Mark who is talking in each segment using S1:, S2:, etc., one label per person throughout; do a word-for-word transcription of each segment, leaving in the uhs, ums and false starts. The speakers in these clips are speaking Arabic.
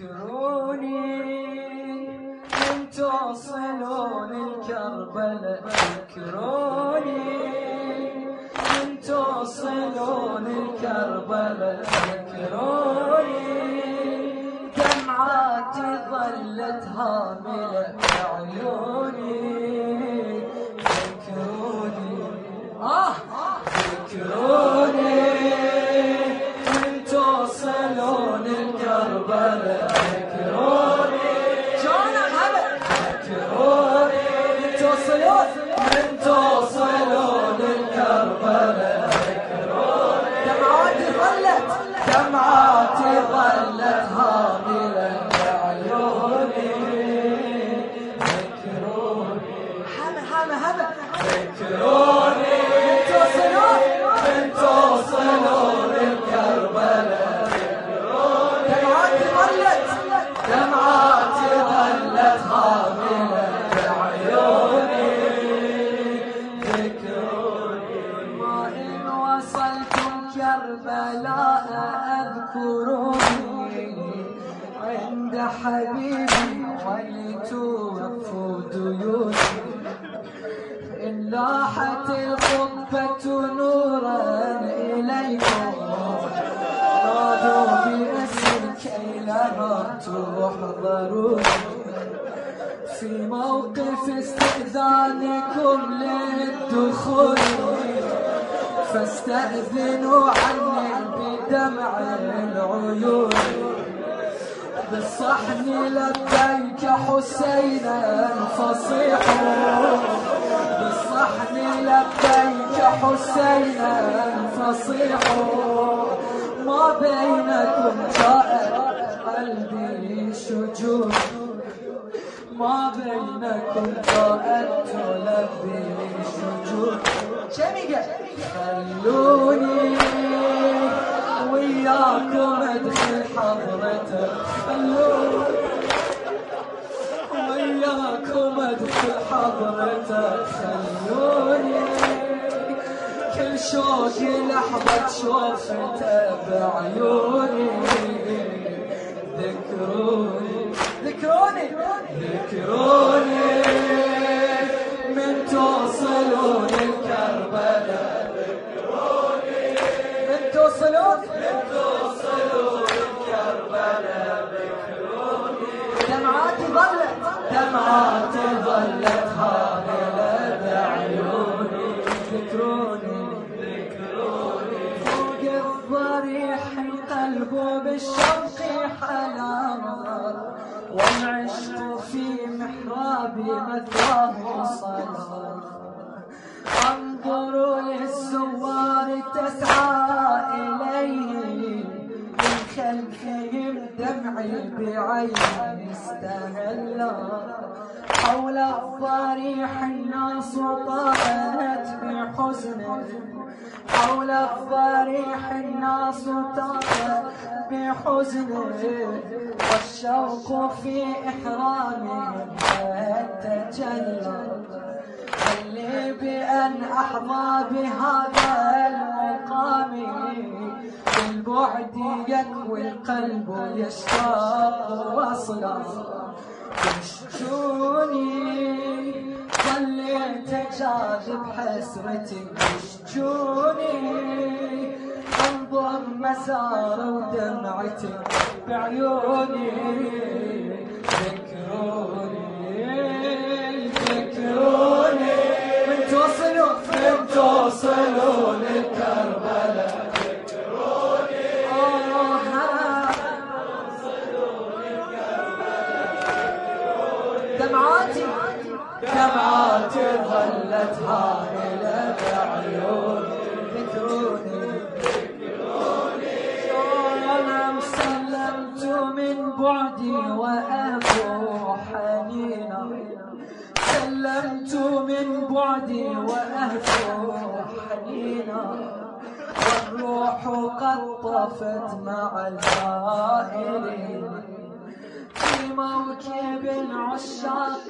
S1: ذكروني من توصلون الكربلاء، ذكروني من توصلون الكربلاء، ذكروني دمعاتي ظلت هاملة بعيوني، ذكروني آه ذكروني من توصلون الكربلاء، ذكروني جانا هلا ذكروني من توصلون من توصلون الكربلاء، ذكروني دمعاتي ظلت دمعاتي ظلت هاملة بعيوني، ذكروني هلا هلا هلا ذكروني من توصلون من توصلون الكربلاء، ذكروني دمعاتي ظلت دمعاتي ظلت هاملة بعيوني، ذكروني ما إن وصلتم كربلاء اذكروني عند حبيبي ولتوفوا ديوني، إن لاحت القبة نورا إليكم نادوا باسم كي لها تحضرون، في موقف استئذانكم للدخول فاستأذنوا عني بدمع العيون، بالصحن لبيك حسينا فصيحوا، بالصحن لبيك حسينا فصيحوا، ما بينكم جاء قلبي شجون، ما بينكم جاءت تلبي شجون، خلوني وياكم ادخل حضرته، خلوني وياكم ادخل حضرته، خلوني كل شوق لحظة شوفته بعيوني، ذكروني ذكروني ذكروني من توصلون الكربلاء، ذكروني من توصلون من توصلون الكربلاء، ذكروني دمعاتي ظلت دمعاتي ظلت هاملة بعيوني، ذكروني ذكروني فوق الضريح القلب بالشوق حلال، والعشق في محرابي مثواه صلاة، انظروا للزوار تسعى إليه من خلفهم دمعي بعين استهلا، حول الضريح الناس طارت بحزن، حول الضريح الناس طارت بحزن، والشوق في إحرامهم تجلى، اللي بأن أحظى بهذا المقام بالبعد يكوي القلب يشتاق وصلا، يشجوني ظليت جاذب حسرتي، يشجوني انظر مسار ودمعتي بعيوني، ذكروني ذكروني من توصلون من توصلون الكربلاء، ذكروني دمعاتي دمعاتي ظلت هاملة بعيوني، ذكروني سلمت من بعدي وأهفو حنينا، سلمت من بعدي وأهفو حنينا، والروح قد طفت مع الهائلين، في موكب العشاق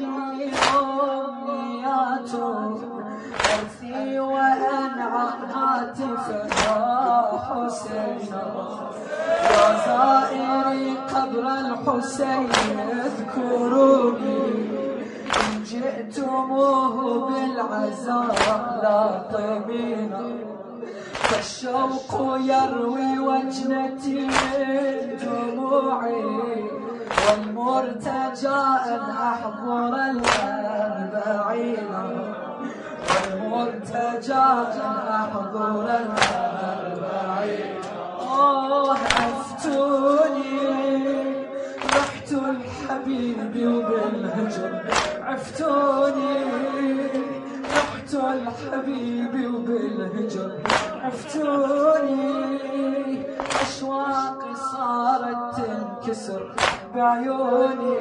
S1: أمنيات أرثي وأنعى هاتفها حسينا، يا زائري قبر الحسين اذكروني، إن جئتموه بالعزاء لاطمين، فالشوق يروي وجنتي من دموعي، والمرتجى أن أحضر الأربعين، والمرتجى أن أحضر الأربعين. آه عفتوني رحت الحبيب وبالهجر، عفتوني رحت الحبيب وبالهجر، عفتوني أشواقي صارت تنكسر بعيوني،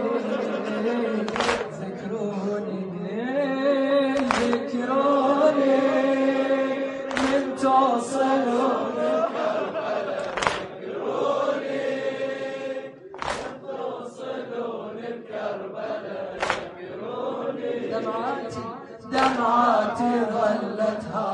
S1: ذكروني ذكروني من توصلوا دمعاتي دمعاتي ظلت